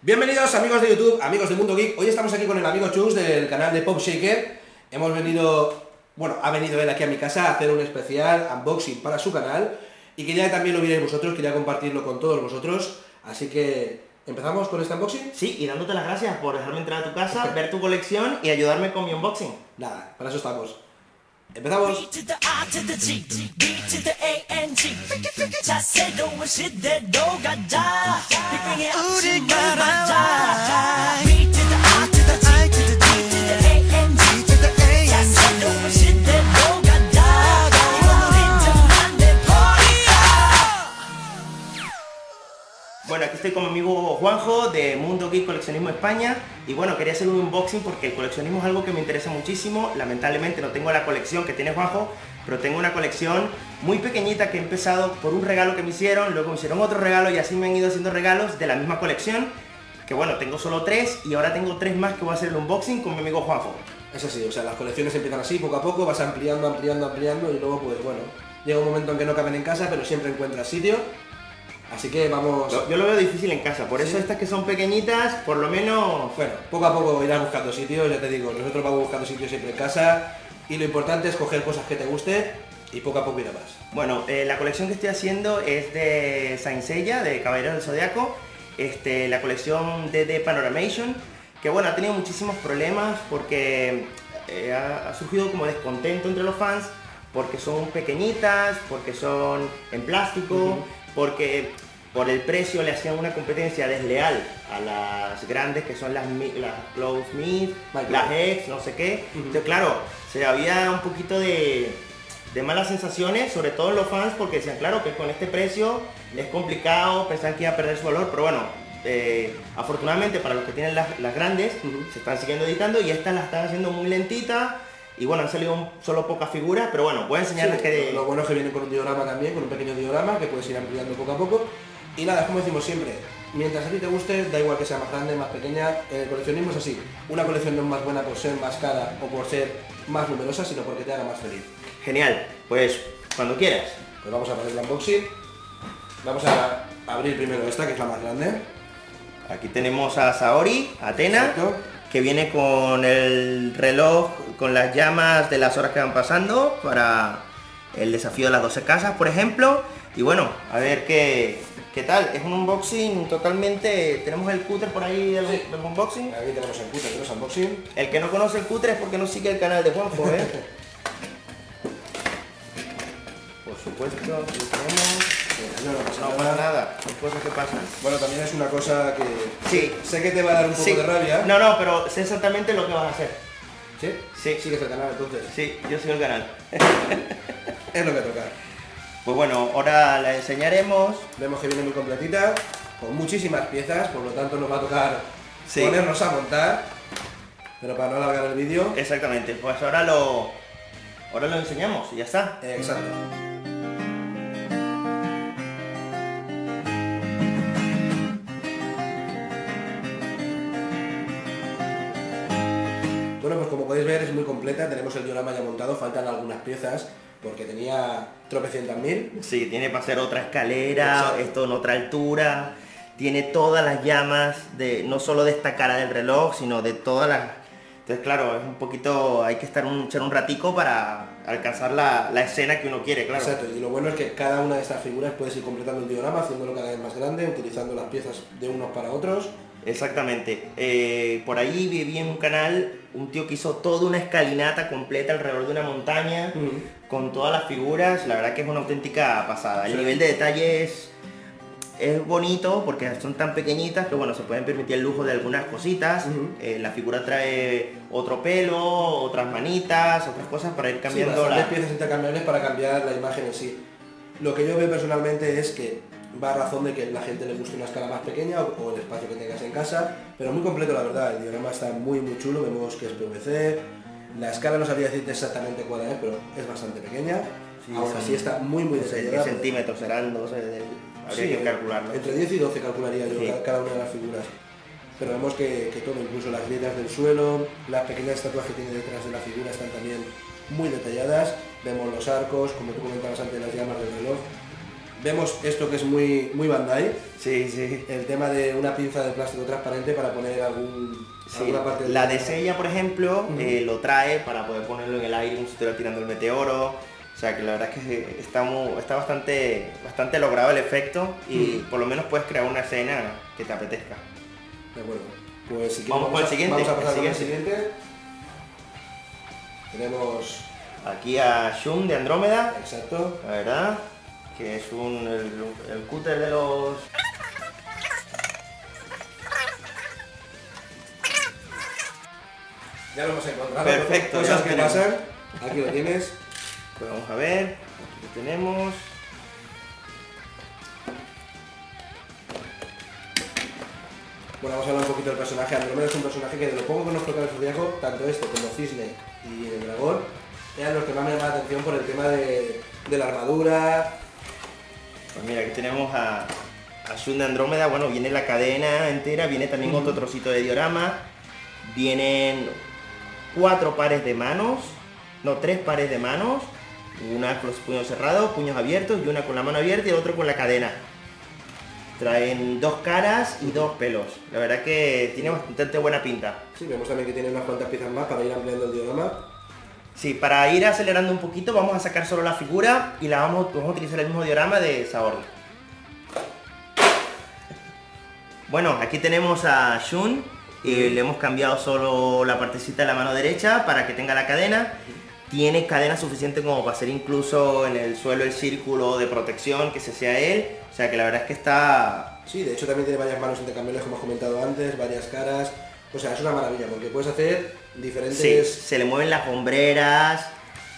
Bienvenidos amigos de YouTube, amigos de Mundo Geek. Hoy estamos aquí con el amigo Chus del canal de Pop Shaker. Hemos venido, ha venido él aquí a mi casa a hacer un especial unboxing para su canal y quería que también lo vierais vosotros, quería compartirlo con todos vosotros. Así que, ¿empezamos con este unboxing? Sí, y dándote las gracias por dejarme entrar a tu casa, ver tu colección y ayudarme con mi unboxing. Nada, para eso estamos. ¡Empezamos! Bueno, aquí estoy con mi amigo Juanjo de Mundo Geek Coleccionismo España y bueno, quería hacer un unboxing porque el coleccionismo es algo que me interesa muchísimo. Lamentablemente no tengo la colección que tiene Juanjo, pero tengo una colección muy pequeñita que he empezado por un regalo que me hicieron, luego me hicieron otro regalo y así me han ido haciendo regalos de la misma colección, que bueno, tengo solo 3 y ahora tengo 3 más que voy a hacer el unboxing con mi amigo Juanjo. Es así, o sea, las colecciones empiezan así, poco a poco, vas ampliando y luego pues bueno, llega un momento en que no caben en casa, pero siempre encuentras sitio. Así que vamos... Yo lo veo difícil en casa, por eso estas que son pequeñitas, por lo menos... Bueno, poco a poco irás buscando sitios, ya te digo, nosotros vamos buscando sitios siempre en casa y lo importante es coger cosas que te gusten y poco a poco irá más. Bueno, la colección que estoy haciendo es de Saint Seiya, de Caballeros del Zodiaco, la colección de Panoramation, que bueno, ha tenido muchísimos problemas porque ha surgido como descontento entre los fans, porque son pequeñitas, porque son en plástico, porque por el precio le hacían una competencia desleal a las grandes que son las Close Smith, las X, no sé qué. Entonces claro, había un poquito de malas sensaciones, sobre todo en los fans, porque decían, claro, que con este precio es complicado, pensaban que iba a perder su valor, pero bueno, afortunadamente para los que tienen las grandes, se están siguiendo editando y estas las están haciendo muy lentitas. Y bueno, han salido solo pocas figuras, pero bueno, voy a enseñarles que... Lo bueno es que vienen con un diorama también, con un pequeño diorama que puedes ir ampliando poco a poco. Y nada, como decimos siempre, mientras a ti te guste, da igual que sea más grande, más pequeña, el coleccionismo es así. Una colección no es más buena por ser más cara o por ser más numerosa, sino porque te haga más feliz. Genial, pues cuando quieras. Pues vamos a hacer el unboxing. Vamos a abrir primero esta, que es la más grande. Aquí tenemos a Saori, Atena. Exacto. Que viene con el reloj, con las llamas de las horas que van pasando para el desafío de las 12 casas, por ejemplo. Y bueno, a ver qué tal. Es un unboxing totalmente... Tenemos el cúter por ahí del unboxing. Aquí tenemos el cúter de los unboxing. El que no conoce el cúter es porque no sigue el canal de Juanjo, ¿eh? Por supuesto, lo tenemos. No pasa nada, son cosas que pasan. Bueno, también es una cosa que... Sí. Sé que te va a dar un poco de rabia. No, pero sé exactamente lo que vas a hacer. ¿Sí? Sí. Sigues el canal entonces. Sí, yo sigo el canal. Es lo que toca. Pues bueno, ahora la enseñaremos. Vemos que viene muy completita, con muchísimas piezas, por lo tanto nos va a tocar ponernos a montar. Pero para no alargar el vídeo... Exactamente, pues ahora lo enseñamos y ya está. Exacto. Bueno, pues como podéis ver es muy completa, tenemos el diorama ya montado, faltan algunas piezas porque tenía tropecientas mil. Sí, tiene para hacer otra escalera, exacto, esto en otra altura, tiene todas las llamas, no solo de esta cara del reloj, sino de todas las... Entonces claro, es un poquito, hay que echar un ratico para alcanzar la escena que uno quiere, claro. Exacto, y lo bueno es que cada una de estas figuras puedes ir completando el diorama, haciéndolo cada vez más grande, utilizando las piezas de unos para otros. Exactamente. Por ahí vi en un canal un tío que hizo toda una escalinata completa alrededor de una montaña con todas las figuras. La verdad que es una auténtica pasada. El nivel de detalle es bonito porque son tan pequeñitas que bueno, se pueden permitir el lujo de algunas cositas. La figura trae otro pelo, otras manitas, otras cosas para ir cambiando. Las piezas intercambiables para cambiar la imagen en sí. Lo que yo veo personalmente es que va a razón de que la gente le guste una escala más pequeña o el espacio que tengas en casa, pero muy completo la verdad, el diorama está muy chulo, vemos que es PVC, la escala no sabría decirte exactamente cuál es, pero es bastante pequeña, aún así está muy detallada. ¿Qué centímetros serán? No sé, habría que calcularlo. Entre 10 y 12 calcularía yo cada una de las figuras, pero vemos que todo, incluso las grietas del suelo, las pequeñas estatuas que tiene detrás de la figura están también muy detalladas, vemos los arcos, como tú comentabas antes, las llamas del reloj. Vemos esto que es muy Bandai, Sí, sí. el tema de una pinza de plástico transparente para poner alguna parte La de Seiya, por ejemplo, lo trae para poder ponerlo en el aire como si estuviera tirando el meteoro. O sea que la verdad es que está bastante logrado el efecto y por lo menos puedes crear una escena que te apetezca. De acuerdo. Pues si Vamos con el siguiente. Vamos a pasar con el siguiente. siguiente. Tenemos... Aquí a Shun de Andrómeda, Exacto. la verdad, que es el cúter de los... Ya lo hemos encontrado. Perfecto, Cosas ya que lo tenemos. pasan. Aquí lo tienes. Pues vamos a ver, aquí lo tenemos. Bueno, vamos a hablar un poquito del personaje. Andrómeda es un personaje que de lo poco que nos toca el Zodíaco, tanto este como Cisne y el Dragón, eran los que más me llamaban la atención por el tema de la armadura. Pues mira, aquí tenemos a Shun de Andrómeda, bueno, viene la cadena entera, viene también otro trocito de diorama, vienen 4 pares de manos, no, 3 pares de manos, una con los puños cerrados, puños abiertos y una con la mano abierta y el otro con la cadena. Traen 2 caras y 2 pelos, la verdad que tiene bastante buena pinta. Sí, vemos también que tiene unas cuantas piezas más para ir ampliando el diorama. Sí, para ir acelerando un poquito vamos a sacar solo la figura y vamos a utilizar el mismo diorama de Saori. Bueno, aquí tenemos a Shun y le hemos cambiado solo la partecita de la mano derecha para que tenga la cadena. Tiene cadena suficiente como para hacer incluso en el suelo el círculo de protección que se sea él. O sea que la verdad es que está... Sí, de hecho también tiene varias manos intercambiables como hemos comentado antes, varias caras. O sea, es una maravilla porque puedes hacer diferentes... Sí, se le mueven las hombreras.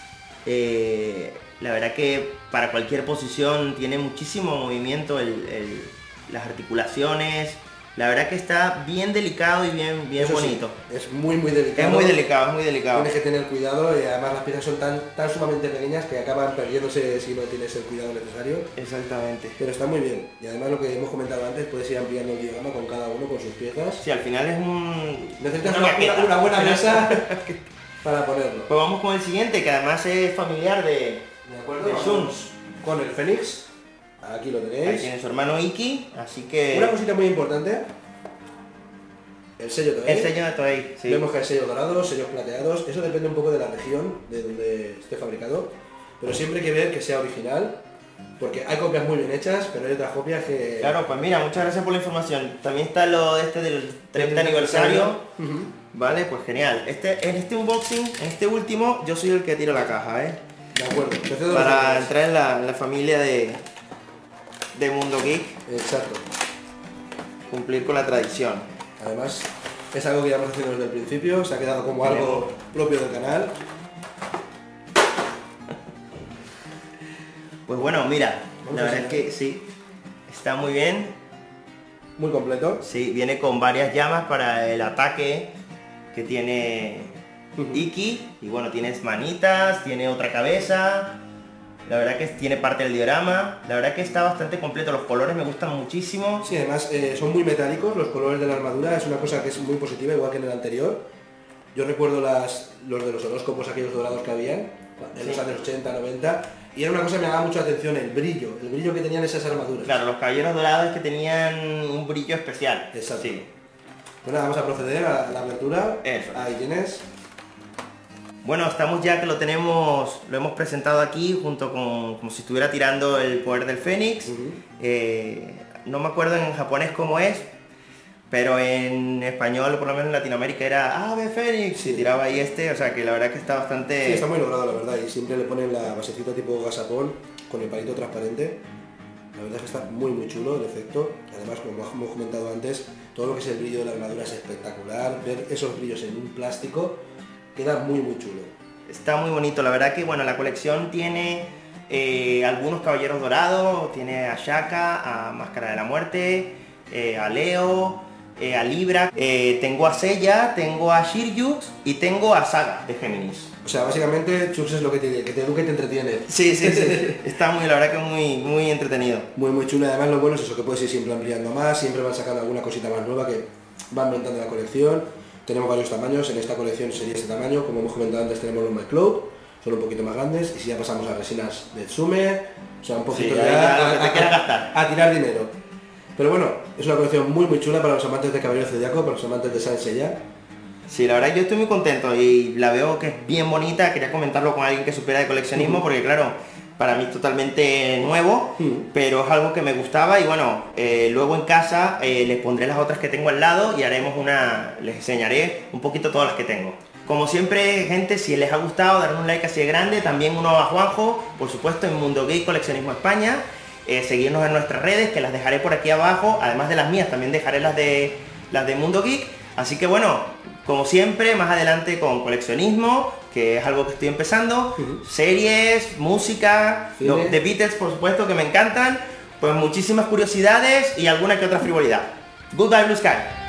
La verdad que para cualquier posición tiene muchísimo movimiento las articulaciones. La verdad que está bien delicado y bien Eso sí, bonito. es muy delicado. Es muy delicado, es muy delicado. Tienes que tener cuidado y además las piezas son tan sumamente pequeñas que acaban perdiéndose si no tienes el cuidado necesario. Exactamente. Pero está muy bien. Y además lo que hemos comentado antes, puedes ir ampliando el diorama con cada uno con sus piezas. Sí, al final es un... Necesitas una maqueta. una buena mesa para ponerlo. Pues vamos con el siguiente, que además es familiar de acuerdo? Shun. Vamos con el Fénix. Aquí lo Ahí tenéis. tiene su hermano Iki, así que... Una cosita muy importante. El sello Toei. El sello de Toei, sí. Vemos que hay sellos dorados, sellos plateados. Eso depende un poco de la región de donde esté fabricado. Pero siempre hay que ver que sea original. Porque hay copias muy bien hechas, pero hay otras copias que... Claro, pues mira, muchas gracias por la información. También está lo del 30 aniversario. Vale, pues genial. En este unboxing, en este último, yo soy el que tiro la caja, ¿eh? De acuerdo. Para entrar en la familia de Mundo Geek. Exacto. Cumplir con la tradición. Además, es algo que ya hemos haciendo desde el principio, se ha quedado como algo propio del canal. Pues bueno, mira, la verdad es que sí, está muy bien. Muy completo. Sí, viene con varias llamas para el ataque que tiene Iki. Y bueno, tienes manitas, tiene otra cabeza. La verdad que tiene parte del diorama. La verdad que está bastante completo. Los colores me gustan muchísimo. Sí, además son muy metálicos los colores de la armadura. Es una cosa que es muy positiva, igual que en el anterior. Yo recuerdo los de los horóscopos, aquellos dorados que habían, en los años 80, 90. Y era una cosa que me llamaba mucho la atención, el brillo que tenían esas armaduras. Claro, los caballeros dorados que tenían un brillo especial. Exacto. Sí. Bueno, vamos a proceder a la apertura. Eso. Ahí tienes. Bueno, estamos ya que lo hemos presentado aquí junto con, como si estuviera tirando el poder del Fénix. No me acuerdo en japonés cómo es, pero en español, por lo menos en Latinoamérica, era Ave Fénix y tiraba ahí o sea que la verdad que está bastante... Sí, está muy logrado la verdad, y siempre le ponen la basecita tipo gasapón con el palito transparente. La verdad es que está muy chulo el efecto. Además, como hemos comentado antes, todo lo que es el brillo de la armadura es espectacular. Ver esos brillos en un plástico queda muy chulo. Está muy bonito, la verdad que bueno, la colección tiene algunos caballeros dorados, tiene a Shaka, a Máscara de la Muerte, a Leo, a Libra, tengo a Seiya, tengo a Shiryu y tengo a Saga de Géminis. O sea, básicamente Chux es lo que te educa y te entretiene. Sí, está muy, la verdad que muy entretenido. Muy chulo, además lo bueno es eso, que puedes ir siempre ampliando más, siempre van sacando alguna cosita más nueva que va aumentando la colección. Tenemos varios tamaños, en esta colección sería este tamaño, como hemos comentado antes tenemos los MyCloud, son un poquito más grandes, y si ya pasamos a resinas de Tsume, o sea, un poquito Sí, ya te a tirar dinero. Pero bueno, es una colección muy chula para los amantes de Caballero Zodiaco, para los amantes de Saint Seiya. Sí, la verdad yo estoy muy contento y la veo que es bien bonita. Quería comentarlo con alguien que supiera de coleccionismo, porque claro, para mí es totalmente nuevo, pero es algo que me gustaba. Y bueno, luego en casa les pondré las otras que tengo al lado y haremos les enseñaré un poquito todas las que tengo. Como siempre, gente, si les ha gustado, darle un like así de grande. También uno a Juanjo, por supuesto, en Mundo Geek Coleccionismo España. Seguirnos en nuestras redes, que las dejaré por aquí abajo. Además de las mías, también dejaré las de Mundo Geek. Así que bueno, como siempre, más adelante con coleccionismo, que es algo que estoy empezando. Series, música, The Beatles, por supuesto, que me encantan. Pues muchísimas curiosidades y alguna que otra frivolidad. Goodbye, Blue Sky.